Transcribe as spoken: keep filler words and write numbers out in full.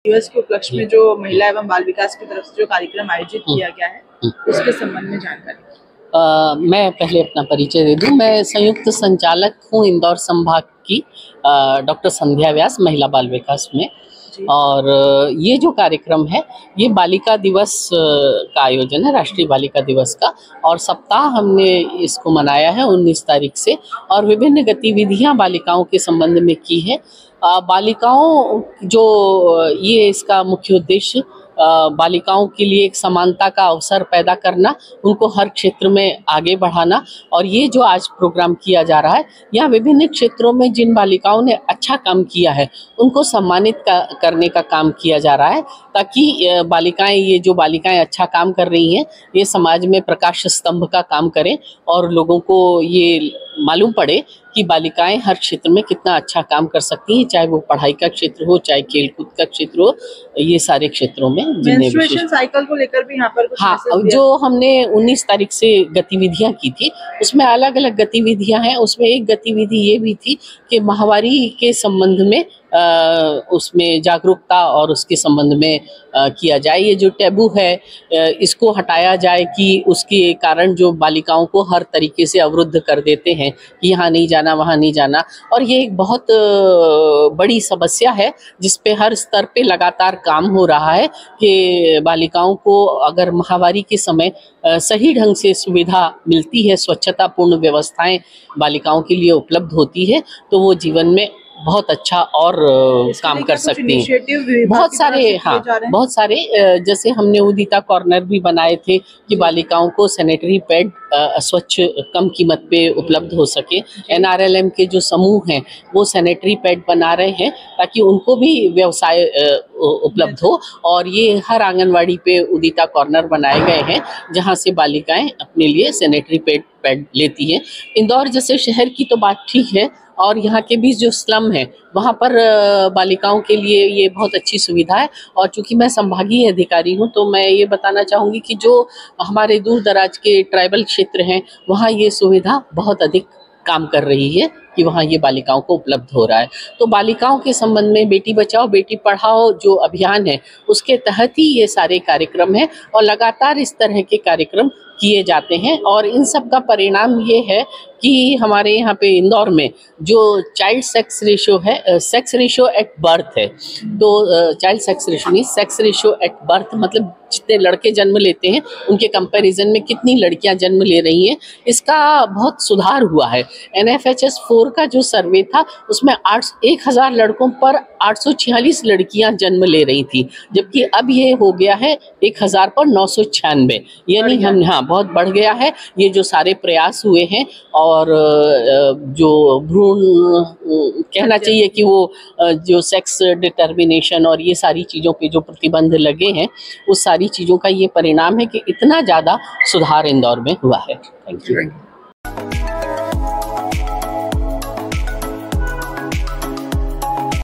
दिवस के उपलक्ष्य में जो महिला एवं बाल विकास की तरफ से जो कार्यक्रम आयोजित किया गया है उसके संबंध में जानकारी। आ, मैं पहले अपना परिचय दे दूं। मैं संयुक्त संचालक हूं इंदौर संभाग की डॉक्टर संध्या व्यास महिला बाल विकास में। और ये जो कार्यक्रम है ये बालिका दिवस का आयोजन है, राष्ट्रीय बालिका दिवस का। और सप्ताह हमने इसको मनाया है उन्नीस तारीख से और विभिन्न गतिविधियां बालिकाओं के संबंध में की है। बालिकाओं जो ये इसका मुख्य उद्देश्य बालिकाओं के लिए एक समानता का अवसर पैदा करना, उनको हर क्षेत्र में आगे बढ़ाना। और ये जो आज प्रोग्राम किया जा रहा है यहाँ विभिन्न क्षेत्रों में जिन बालिकाओं ने अच्छा काम किया है उनको सम्मानित का, करने का काम किया जा रहा है, ताकि बालिकाएं ये जो बालिकाएं अच्छा काम कर रही हैं ये समाज में प्रकाश स्तंभ का काम करें और लोगों को ये मालूम पड़े कि बालिकाएं हर क्षेत्र में कितना अच्छा काम कर सकती हैं, चाहे वो पढ़ाई का क्षेत्र हो, चाहे खेलकूद का क्षेत्र हो, ये सारे क्षेत्रों में। मेंस्ट्रुएशन साइकिल को लेकर भी यहाँ पर कुछ हाँ, जो हमने उन्नीस तारीख से गतिविधियां की थी उसमें अलग अलग गतिविधियां हैं। उसमें एक गतिविधि ये भी थी कि माहवारी के संबंध में आ, उसमें जागरूकता और उसके संबंध में आ, किया जाए। ये जो टैबू है आ, इसको हटाया जाए कि उसके कारण जो बालिकाओं को हर तरीके से अवरुद्ध कर देते हैं कि यहाँ नहीं जाना, वहाँ नहीं जाना। और ये एक बहुत बड़ी समस्या है जिस पे हर स्तर पे लगातार काम हो रहा है कि बालिकाओं को अगर माहवारी के समय सही ढंग से सुविधा मिलती है, स्वच्छतापूर्ण व्यवस्थाएं बालिकाओं के लिए उपलब्ध होती है, तो वो जीवन में बहुत अच्छा और काम कर सकती हैं। बहुत सारे हाँ बहुत सारे जैसे हमने उदिता कॉर्नर भी बनाए थे कि बालिकाओं को सैनिटरी पैड स्वच्छ कम कीमत पे उपलब्ध हो सके। एन आर एल एम के जो समूह हैं वो सैनिटरी पैड बना रहे हैं ताकि उनको भी व्यवसाय उपलब्ध हो। और ये हर आंगनवाड़ी पे उदिता कॉर्नर बनाए गए हैं जहाँ से बालिकाएं अपने लिए सैनिटरी पैड पैड लेती हैं। इंदौर जैसे शहर की तो बात ठीक है, और यहाँ के भी जो स्लम है वहाँ पर बालिकाओं के लिए ये बहुत अच्छी सुविधा है। और चूंकि मैं संभागीय अधिकारी हूँ तो मैं ये बताना चाहूँगी कि जो हमारे दूर दराज के ट्राइबल क्षेत्र हैं वहाँ ये सुविधा बहुत अधिक काम कर रही है कि वहाँ ये बालिकाओं को उपलब्ध हो रहा है। तो बालिकाओं के संबंध में बेटी बचाओ बेटी पढ़ाओ जो अभियान है उसके तहत ही ये सारे कार्यक्रम हैं और लगातार इस तरह के कार्यक्रम किए जाते हैं। और इन सब का परिणाम ये है कि हमारे यहाँ पे इंदौर में जो चाइल्ड सेक्स रेशो है, सेक्स रेशो एट बर्थ है, तो चाइल्ड सेक्स रेशो नहीं, सेक्स रेशो एट बर्थ मतलब जितने लड़के जन्म लेते हैं उनके कंपैरिजन में कितनी लड़कियां जन्म ले रही हैं, इसका बहुत सुधार हुआ है। N F H S four का जो सर्वे था उसमें आठ एक हज़ार लड़कों पर आठ सौ छियालीस लड़कियां जन्म ले रही थी, जबकि अब ये हो गया है एक हज़ार पर नौ सौ छियानवे, यानी हम हाँ बहुत बढ़ गया है। ये जो सारे प्रयास हुए हैं और जो भ्रूण कहना चाहिए कि वो जो सेक्स डिटर्मिनेशन और ये सारी चीज़ों पे जो प्रतिबंध लगे हैं उस सारी चीज़ों का ये परिणाम है कि इतना ज़्यादा सुधार इंदौर में हुआ है। Thank you.